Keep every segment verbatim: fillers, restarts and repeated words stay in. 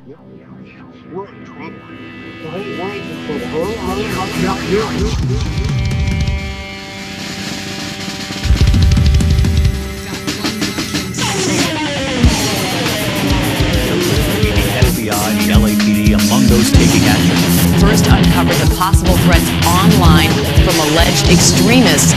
We're in trouble. The whole world's in trouble. Hurry, hurry, hurry, up here. F B I and L A P D among those taking action. First uncover the possible threats online from alleged extremists.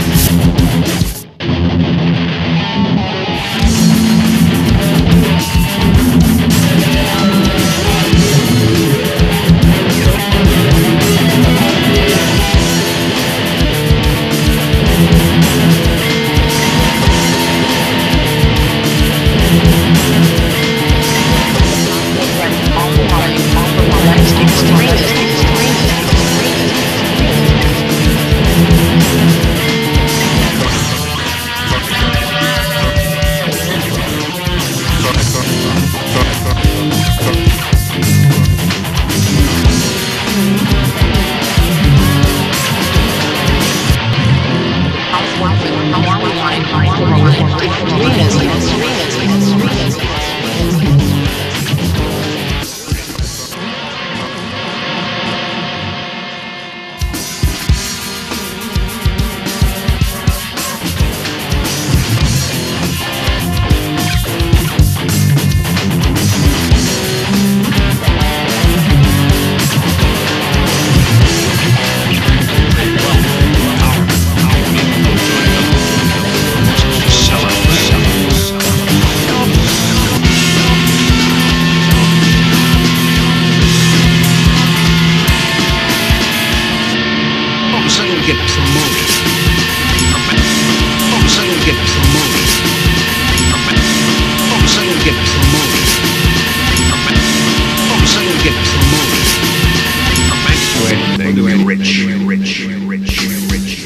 Get promoted. All of a sudden we get promoted. All of a sudden we get promoted. All of a sudden we get promoted. Do anything to be rich, rich, rich, rich.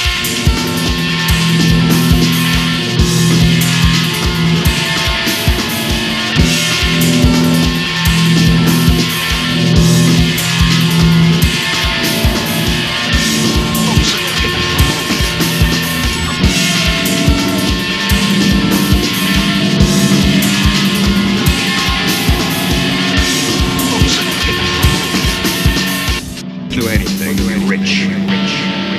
Do anything to be rich, rich, rich,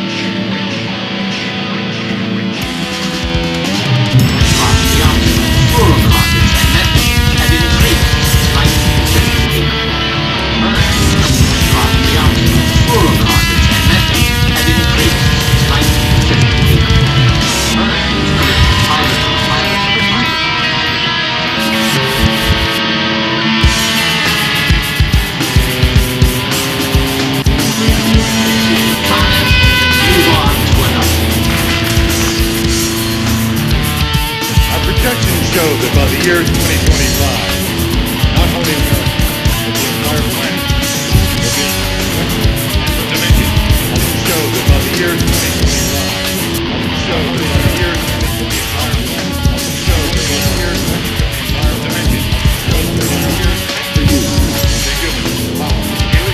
show that by the year twenty twenty-five, not only America, but the entire planet will be the dimension. I can show that by the year twenty twenty-five, I can show that by the year twenty twenty-five, I can show that by the year twenty twenty-five dimension. I can show that by the year for you, the human power.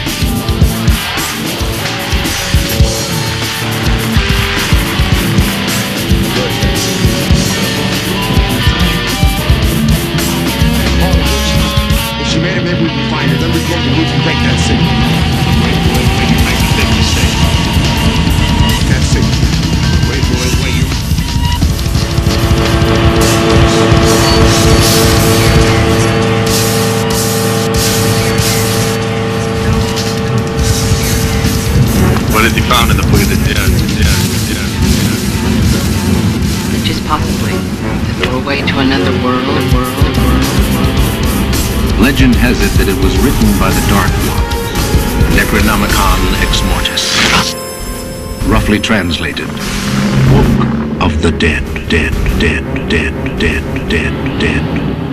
Maybe we can find it. Then we can, we can break that signal. Wait, wait, wait, you make a big mistake. That signal. Wait, wait, wait, you. What has he found in the book of the dead? Dead, dead, dead. Just possibly the doorway to another world, world, world, world. Legend has it that it was written by the Dark Ones, Necronomicon Ex Mortis. Roughly translated, Book of the Dead, Dead, Dead, Dead, Dead, Dead, Dead.